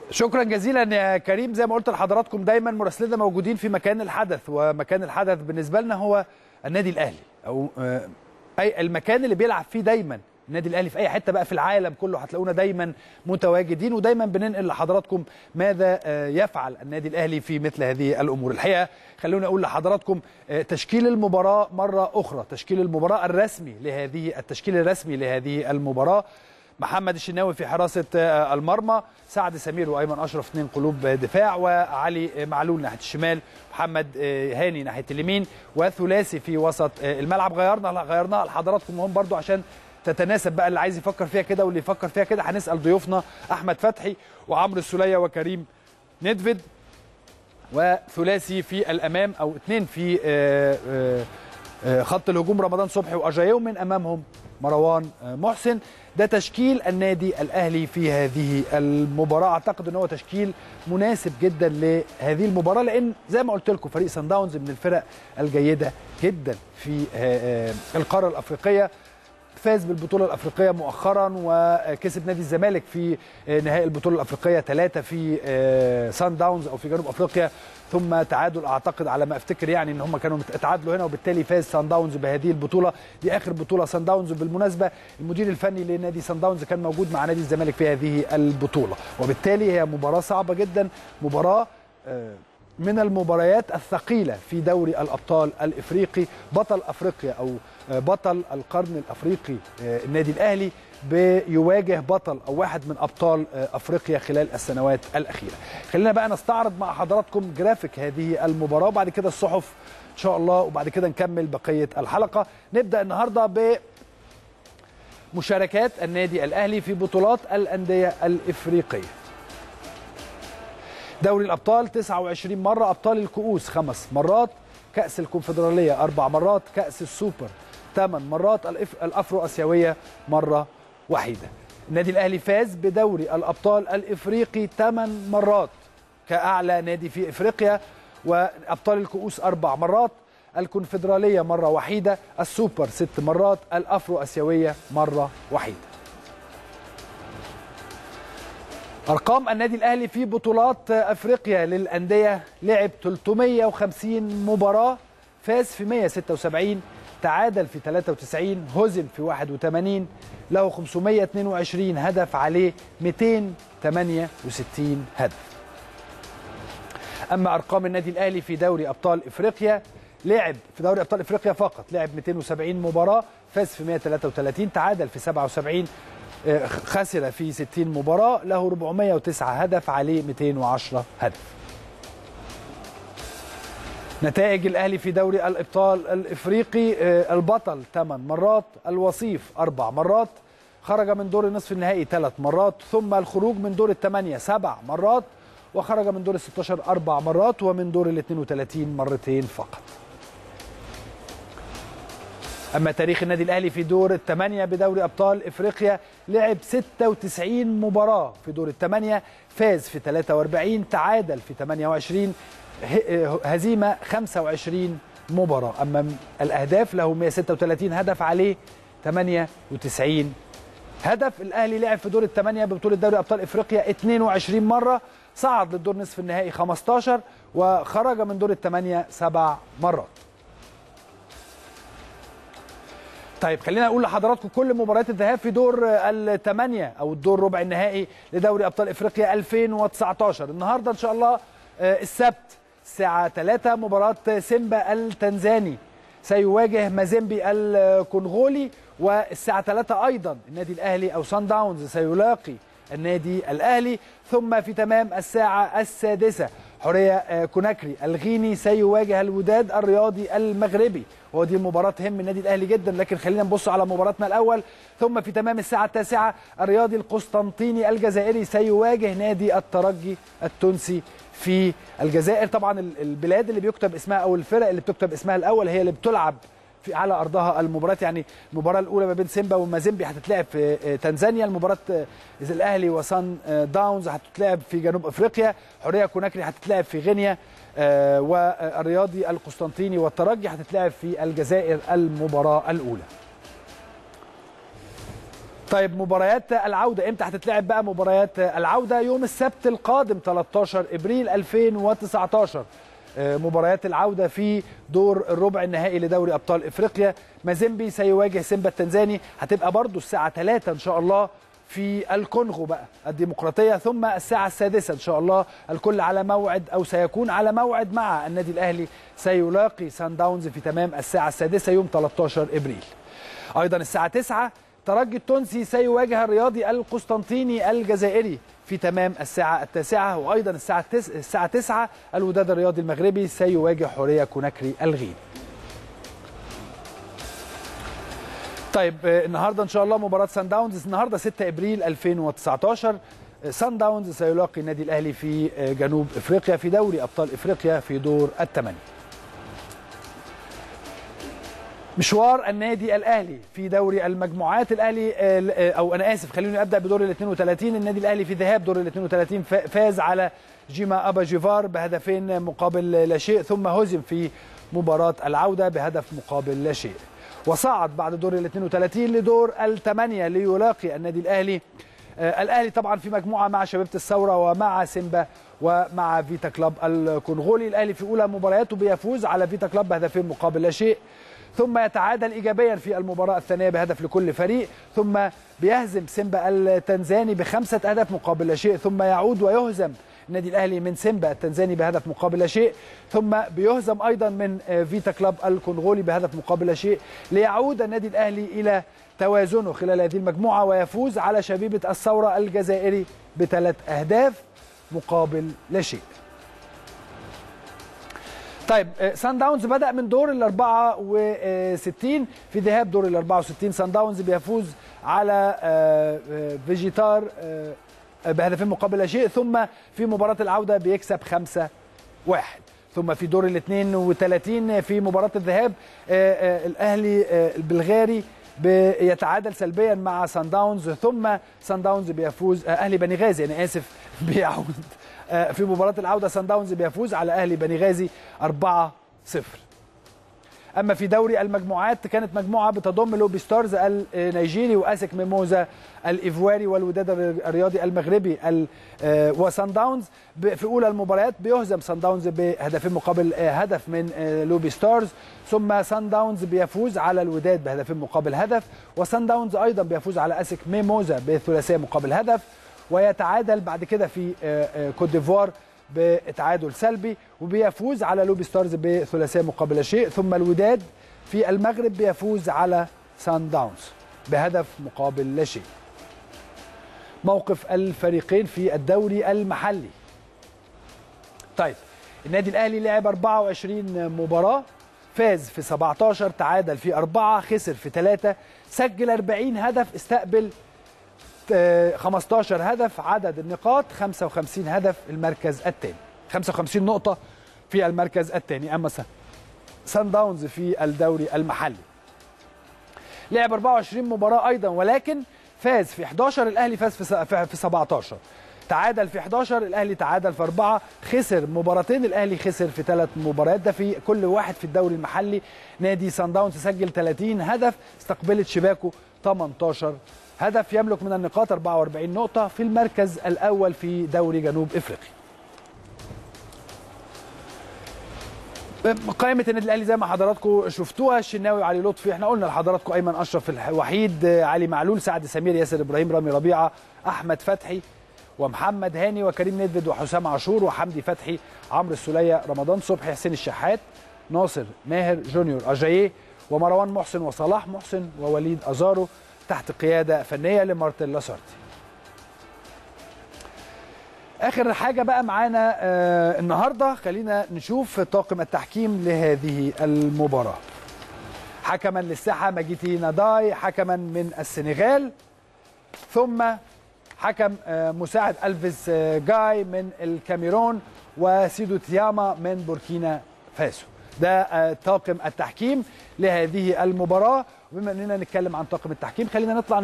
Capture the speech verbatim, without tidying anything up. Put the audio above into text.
شكرا جزيلا يا كريم. زي ما قلت لحضراتكم دايما مراسلنا موجودين في مكان الحدث، ومكان الحدث بالنسبه لنا هو النادي الاهلي، او اي المكان اللي بيلعب فيه دايما النادي الاهلي في اي حته بقى في العالم كله هتلاقونا دايما متواجدين، ودايما بننقل لحضراتكم ماذا يفعل النادي الاهلي في مثل هذه الامور. الحقيقه خلوني اقول لحضراتكم تشكيل المباراه مره اخرى، تشكيل المباراه الرسمي لهذه التشكيل الرسمي لهذه المباراه: محمد الشناوي في حراسه المرمى، سعد سمير وايمن اشرف اثنين قلوب دفاع، وعلي معلول ناحيه الشمال، محمد هاني ناحيه اليمين، وثلاثي في وسط الملعب. غيرنا غيرناها لحضراتكم هم برضو عشان تتناسب بقى، اللي عايز يفكر فيها كده واللي يفكر فيها كده. هنسال ضيوفنا احمد فتحي وعمرو السوليه وكريم ندفد، وثلاثي في الامام او اثنين في خط الهجوم رمضان صبحي واجايو، من امامهم مروان محسن. ده تشكيل النادي الاهلي في هذه المباراه. اعتقد ان هو تشكيل مناسب جدا لهذه المباراه، لان زي ما قلت لكم فريق صن داونز من الفرق الجيده جدا في القاره الافريقيه. فاز بالبطوله الافريقيه مؤخرا، وكسب نادي الزمالك في نهائي البطوله الافريقيه ثلاثة في صن داونز او في جنوب افريقيا، ثم تعادل اعتقد على ما افتكر يعني ان هم كانوا تعادلوا هنا، وبالتالي فاز صن داونز بهذه البطوله. دي اخر بطوله صن داونز، بالمناسبه المدير الفني لنادي صن داونز كان موجود مع نادي الزمالك في هذه البطوله، وبالتالي هي مباراه صعبه جدا، مباراه من المباريات الثقيله في دوري الابطال الافريقي. بطل افريقيا او بطل القرن الافريقي النادي الاهلي بيواجه بطل او واحد من ابطال افريقيا خلال السنوات الاخيره. خلينا بقى نستعرض مع حضراتكم جرافيك هذه المباراه، وبعد كده الصحف ان شاء الله، وبعد كده نكمل بقيه الحلقه. نبدا النهارده بمشاركات النادي الاهلي في بطولات الانديه الافريقيه. دوري الابطال تسعة وعشرين مره، ابطال الكؤوس خمس مرات، كاس الكونفدراليه اربع مرات، كاس السوبر ثمان مرات، الافرو اسيويه مره وحيده. النادي الاهلي فاز بدوري الابطال الافريقي ثمان مرات كاعلى نادي في افريقيا، وابطال الكؤوس اربع مرات، الكونفدراليه مره وحيده، السوبر ست مرات، الافرو اسيويه مره وحيده. أرقام النادي الأهلي في بطولات أفريقيا للأندية: لعب ثلاثمائة وخمسين مباراة، فاز في مائة وستة وسبعين، تعادل في ثلاثة وتسعين، هزم في واحد وثمانين، له خمسمائة واثنين وعشرين هدف، عليه مئتين وثمانية وستين هدف. أما أرقام النادي الأهلي في دوري أبطال إفريقيا: لعب في دوري أبطال إفريقيا فقط لعب مئتين وسبعين مباراة، فاز في مائة وثلاثة وثلاثين، تعادل في سبعة وسبعين، خسر في ستين مباراة، له أربعمائة وتسعة هدف، عليه مئتين وعشرة هدف. نتائج الأهلي في دوري الأبطال الإفريقي: البطل ثمان مرات، الوصيف أربع مرات، خرج من دور النصف النهائي ثلاث مرات، ثم الخروج من دور الثمانية سبع مرات، وخرج من دور الستة عشر أربع مرات، ومن دور الاثنين وثلاثين مرتين فقط. أما تاريخ النادي الأهلي في دور الثمانية بدوري أبطال إفريقيا: لعب ستة وتسعين مباراة في دور الثمانية، فاز في ثلاثة وأربعين، تعادل في ثمانية وعشرين، هزيمة خمسة وعشرين مباراة. أما الأهداف: له مائة وستة وثلاثين هدف، عليه ثمانية وتسعين هدف. الأهلي لعب في دور الثمانية ببطولة دوري أبطال إفريقيا اثنين وعشرين مرة، صعد للدور نصف النهائي خمسة عشر، وخرج من دور الثمانية سبع مرات. طيب خلينا اقول لحضراتكم كل مباريات الذهاب في دور الثمانيه او الدور ربع النهائي لدوري ابطال افريقيا ألفين وتسعة عشر. النهارده ان شاء الله السبت الساعه ثلاثة مباراه سيمبا التنزاني سيواجه مازيمبي الكونغولي، والساعه ثلاثة ايضا النادي الاهلي او صن داونز سيلاقي النادي الاهلي، ثم في تمام الساعه السادسة حوريه كوناكري الغيني سيواجه الوداد الرياضي المغربي، ودي المباراة تهم النادي الأهلي جدا، لكن خلينا نبص على مباراتنا الأول. ثم في تمام الساعة التاسعة الرياضي القسطنطيني الجزائري سيواجه نادي الترجي التونسي في الجزائر. طبعا البلاد اللي بيكتب اسمها أو الفرق اللي بتكتب اسمها الأول هي اللي بتلعب في على أرضها المباراة. يعني المباراة الأولى ما بين سيمبا ومازيمبي هتتلعب في تنزانيا، المباراة الأهلي وصن داونز هتتلعب في جنوب أفريقيا، حورية كوناكري هتتلعب في غينيا، آه والرياضي القسطنطيني والترجي هتتلعب في الجزائر المباراة الأولى. طيب مباريات العودة امتى هتتلعب بقى؟ مباريات العودة يوم السبت القادم ثلاثة عشر ابريل ألفين وتسعة عشر. مباريات العودة في دور الربع النهائي لدوري أبطال إفريقيا. مازيمبي سيواجه سيمبا التنزاني، هتبقى برضو الساعة ثلاثة إن شاء الله في الكونغو بقى الديمقراطية، ثم الساعة السادسة إن شاء الله. الكل على موعد أو سيكون على موعد مع النادي الأهلي، سيلاقي سان داونز في تمام الساعة السادسة يوم ثلاثة عشر ابريل. أيضا الساعة تسعة ترجي التونسي سيواجه الرياضي القسطنطيني الجزائري في تمام الساعة التاسعة. وأيضا الساعة الساعة تسعة الوداد الرياضي المغربي سيواجه حورية كوناكري الغين. طيب النهارده ان شاء الله مباراه سان داونز النهارده ستة ابريل ألفين وتسعة عشر. سان داونز سيلاقي النادي الاهلي في جنوب افريقيا في دوري ابطال افريقيا في دور الثمانيه. مشوار النادي الاهلي في دوري المجموعات. الاهلي او انا اسف خليني ابدا بدور ال اثنين وثلاثين. النادي الاهلي في ذهاب دور ال اثنين وثلاثين فاز على جيما ابا جيفار بهدفين مقابل لا شيء، ثم هزم في مباراه العوده بهدف مقابل لا شيء، وصعد بعد دور ال اثنين وثلاثين لدور الثمانيه ليلاقي النادي الاهلي. آه الاهلي طبعا في مجموعه مع شبيبه الثوره ومع سيمبا ومع فيتا كلوب الكونغولي. الاهلي في اولى مبارياته بيفوز على فيتا كلوب بهدفين مقابل لا شيء، ثم يتعادل ايجابيا في المباراه الثانيه بهدف لكل فريق، ثم بيهزم سيمبا التنزاني بخمسه اهداف مقابل لا شيء، ثم يعود ويهزم النادي الاهلي من سيمبا التنزاني بهدف مقابل لا شيء، ثم بيهزم ايضا من فيتا كلوب الكونغولي بهدف مقابل لا شيء، ليعود النادي الاهلي الى توازنه خلال هذه المجموعه ويفوز على شبيبه الثوره الجزائري بثلاث اهداف مقابل لا شيء. طيب سان داونز بدأ من دور ال أربعة وستين. في ذهاب دور ال أربعة وستين سان داونز بيفوز على فيجيتار بهدفين مقابل لا شيء، ثم في مباراة العودة بيكسب خمسة واحد. ثم في دور ال اثنين وثلاثين في مباراة الذهاب الأهلي البلغاري بيتعادل سلبيا مع سان داونز، ثم سان داونز بيفوز أهلي بني غازي أنا آسف بيعود في مباراة العودة. سان داونز بيفوز على أهلي بني غازي أربعة صفر. أما في دوري المجموعات كانت مجموعة بتضم لوبي ستارز النيجيري وأسك ميموزا الإيفواري والوداد الرياضي المغربي وسان داونز. في أولى المباريات بيهزم سان داونز بهدفين مقابل هدف من لوبي ستارز، ثم سان داونز بيفوز على الوداد بهدفين مقابل هدف، وسان داونز أيضا بيفوز على أسك ميموزا بثلاثية مقابل هدف، ويتعادل بعد كده في كوت ديفوار بتعادل سلبي، وبيفوز على لوبي ستارز بثلاثيه مقابل لا شيء، ثم الوداد في المغرب بيفوز على سان داونز بهدف مقابل لا شيء. موقف الفريقين في الدوري المحلي. طيب النادي الاهلي لعب أربعة وعشرين مباراه، فاز في سبعة عشر، تعادل في أربعة، خسر في ثلاثة، سجل أربعين هدف، استقبل خمسة عشر هدف، عدد النقاط خمسة وخمسين هدف، المركز الثاني خمسة وخمسين نقطة في المركز الثاني. أما سان داونز في الدوري المحلي لعب أربعة وعشرين مباراة أيضا، ولكن فاز في أحد عشر، الأهلي فاز في سبعة عشر، تعادل في أحد عشر، الأهلي تعادل في أربعة، خسر مباراتين، الأهلي خسر في ثلاث مباريات. ده في كل واحد في الدوري المحلي. نادي سان داونز سجل ثلاثين هدف، استقبلت شباكه ثمانية عشر هدف، يملك من النقاط أربعة وأربعين نقطة، في المركز الأول في دوري جنوب إفريقيا. قائمة النادي الأهلي زي ما حضراتكم شفتوها: الشناوي، علي لطفي، احنا قلنا لحضراتكم أيمن أشرف الوحيد، علي معلول، سعد سمير، ياسر إبراهيم، رامي ربيعة، أحمد فتحي ومحمد هاني وكريم ندفد وحسام عاشور وحمدي فتحي، عمرو السولية، رمضان صبحي، حسين الشحات، ناصر ماهر، جونيور أجاييه، ومروان محسن وصلاح محسن ووليد أزارو، تحت قيادة فنية لمارتن لاسارتي. آخر حاجة بقى معانا آه النهاردة، خلينا نشوف طاقم التحكيم لهذه المباراة. حكما للساحة ماجيتي ناداي حكما من السنغال، ثم حكم آه مساعد ألفيس آه جاي من الكاميرون، وسيدو تياما من بوركينا فاسو. ده آه طاقم التحكيم لهذه المباراة. وبما أننا نتكلم عن طاقم التحكيم خلينا نطلع